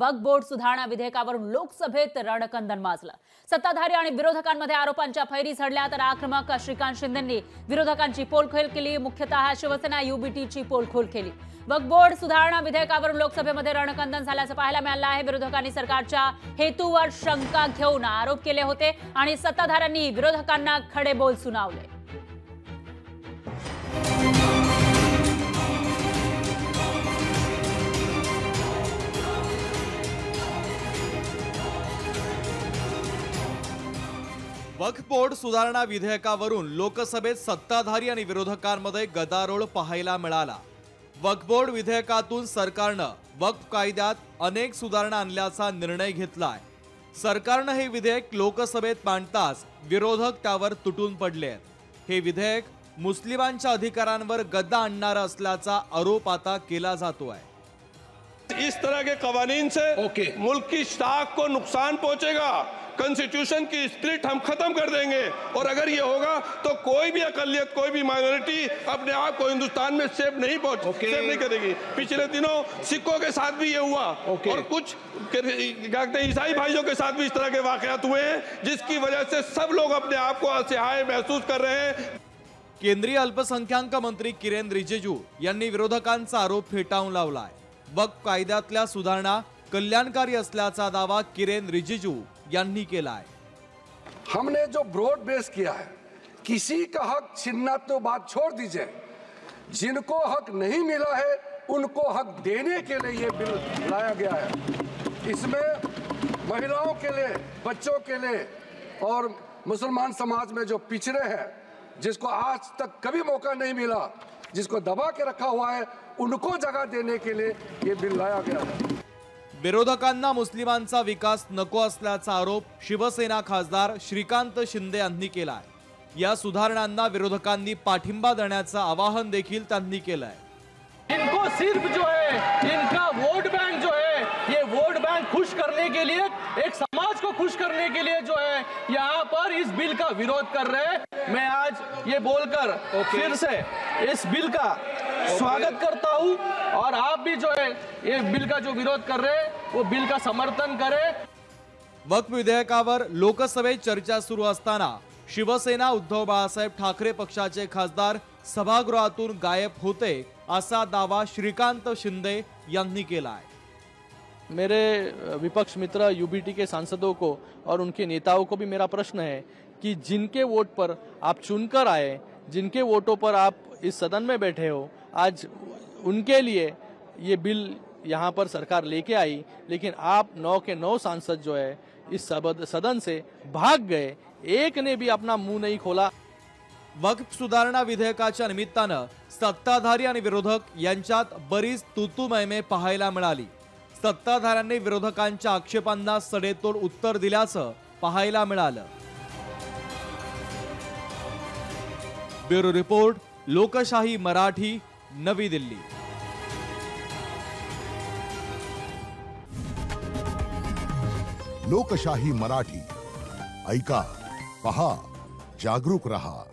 वक्फ board सुधारणा विधेयकावरून लोकसभेत रणकंदन माजलं। सत्ताधारी आणि विरोधकांमध्ये आरोपांच्या फैरी झडल्या तर आक्रमक श्रीकांत शिंदेंनी विरोधकांची पोलखोल केली। मुख्यतः शिवसेना युबीटीची पोलखोल केली। वक्फ बोर्ड सुधारणा विधेयकावरून लोकसभेमध्ये रणकंदन झाल्याचं पाहायला मिळालं आहे। विरोधकांनी सरकारच्या हेतूवर शंका घेऊन आरोप केले होते आणि सत्ताधाऱ्यांनी विरोधकांना खडेबोल सुनावले। वक्फ बोर्ड सुधारणा विधेयकावरून लोकसभेत सत्ताधारी आणि विरोधकांमध्ये गदारोळ पाहायला मिळाला। वक्फ बोर्ड विधेयकातून सरकारनं वक्फ कायद्यात अनेक सुधारणा आणल्याचा निर्णय घेतलाय। सरकारनं हे विधेयक लोकसभेत मांडताच विरोधक त्यावर तुटून पडले आहेत। हे विधेयक मुस्लिमांच्या अधिकारांवर गदा आणणारा असल्याचा आरोप आता केला जातोय। इस तरह के कवानीन से मुल्क की साख को नुकसान पहुंचेगा। कॉन्स्टिट्यूशन की स्प्लिट हम खत्म कर देंगे और अगर ये होगा तो कोई भी अकलियत, कोई भी माइनॉरिटी अपने आप को हिंदुस्तान में सेफ नहीं करेगी। पिछले दिनों सिखों के साथ भी ये हुआ और कुछ ईसाई भाइयों के साथ भी इस तरह के वाकयात हुए हैं, जिसकी वजह से सब लोग अपने आप को असहाय महसूस कर रहे हैं। केंद्रीय अल्पसंख्याक मंत्री किरेन रिजिजू यांनी विरोधकांचा आरोप फेटाळून लावलाय। वक्फ कायद्यातल्या सुधारणा कल्याणकारी असल्याचा दावा किरेन रिजिजू यांनी केलाय। हमने जो ब्रॉड बेस किया है, किसी का हक छीनना तो बात छोड़ दीजिए, जिनको हक नहीं मिला है उनको हक देने के लिए ये बिल लाया गया है। इसमें महिलाओं के लिए, बच्चों के लिए और मुसलमान समाज में जो पिछड़े हैं, जिसको आज तक कभी मौका नहीं मिला, जिसको दबा के रखा हुआ है, उनको जगह देने के लिए ये बिल लाया गया है। विरोधकांना मुस्लिमांचा विकास नको असल्याचा आरोप शिवसेना खासदार श्रीकांत शिंदे यांनी केलाय। या सुधारणांना विरोधकांनी पाठिंबा देण्याचं आवाहन देखील त्यांनी केलंय। इनको सिर्फ जो है इनका वोट बैंक जो है, ये वोट बैंक खुश करने के लिए, एक समाज को खुश करने के लिए जो है यहाँ पर इस बिल का विरोध कर रहे हैं। मैं आज ये बोलकर फिर से इस बिल का स्वागत करता हूँ और आप भी जो है ये बिल का जो विरोध कर रहे हैं वो बिल का समर्थन करें। वक्फ विधेयकावर लोकसभेत चर्चा सुरू असताना शिवसेना उद्धव बाळासाहेब ठाकरे पक्षाचे खासदार सभागृहातून गायब होते असा दावा श्रीकांत शिंदे यांनी केलाय। मेरे विपक्ष मित्र यूबीटी के सांसदों को और उनके नेताओं को भी मेरा प्रश्न है कि जिनके वोट पर आप चुनकर आए, जिनके वोटों पर आप इस सदन में बैठे हो, आज उनके लिए ये बिल यहाँ पर सरकार लेके आई, लेकिन आप 9 के 9 सांसद जो है इस सदन से भाग गए, एक ने भी अपना मुंह नहीं खोला। वक्फ सुधारणा विधेयकाच्या निमित्तानं सत्ताधारी आणि विरोधक यांच्यात बरीच तूतूमैमे पाहायला मिळाली। सत्ताधाऱ्यांनी विरोधकांच्या आक्षेपांना सडेतोड उत्तर दिल्याचं पाहायला मिळालं। ब्युरो रिपोर्ट, लोकशाही मराठी, नवी दिल्ली। लोकशाही मराठी ऐका, पहा, जागरूक रहा।